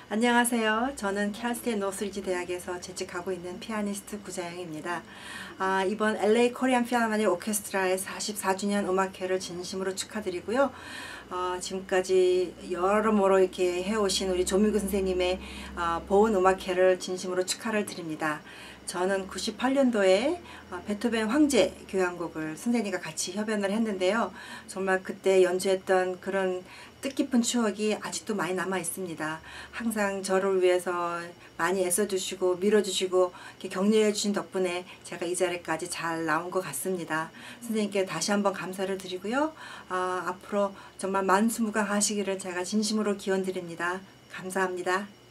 안녕하세요. 저는 캘스테인 노스리지 대학에서 재직하고 있는 피아니스트 구자영입니다. 이번 LA 코리안 필하모닉 오케스트라의 44주년 음악회를 진심으로 축하드리고요. 지금까지 여러모로 이렇게 해오신 우리 조민구 선생님의 보은 음악회를 진심으로 축하를 드립니다. 저는 98년도에 베토벤 황제 교향곡을 선생님과 같이 협연을 했는데요. 정말 그때 연주했던 그런 뜻깊은 추억이 아직도 많이 남아 있습니다. 항상 저를 위해서 많이 애써주시고 밀어주시고 이렇게 격려해 주신 덕분에 제가 이 자리까지 잘 나온 것 같습니다. 선생님께 다시 한번 감사를 드리고요. 앞으로 정말 만수무강 하시기를 제가 진심으로 기원드립니다. 감사합니다.